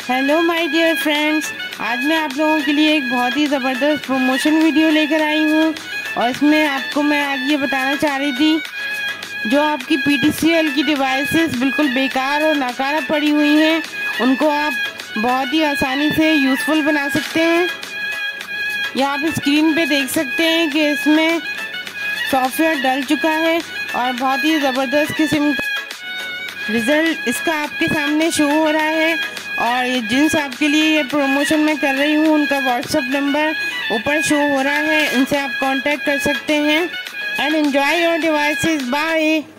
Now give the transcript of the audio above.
Hello my dear friends, आज मैं आप लोगों के लिए एक बहुत ही ज़बरदस्त प्रमोशन वीडियो लेकर आई हूँ। और इसमें आपको मैं आज ये बताना चाह रही थी, जो आपकी PTCL की डिवाइसेस बिल्कुल बेकार और नाकारा पड़ी हुई हैं, उनको आप बहुत ही आसानी से यूज़फुल बना सकते हैं। यहाँ आप स्क्रीन पे देख सकते हैं कि इसमें सॉफ्टवेयर डल चुका है और बहुत ही ज़बरदस्त किस्म का रिज़ल्ट इसका आपके सामने शो हो रहा है। और ये जिन्स आपके लिए ये प्रमोशन मैं कर रही हूँ, उनका व्हाट्सएप नंबर ऊपर शो हो रहा है, इनसे आप कांटेक्ट कर सकते हैं। And enjoy your devices. Bye.